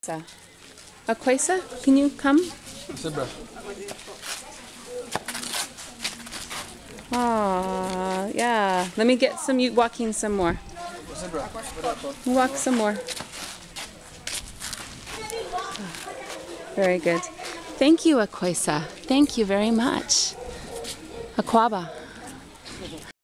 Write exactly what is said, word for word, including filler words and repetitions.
So, Akwasi, can you come? Oh, yeah. Let me get some you walking some more. Walk some more. Very good. Thank you, Akwasi. Thank you very much. Akwaba.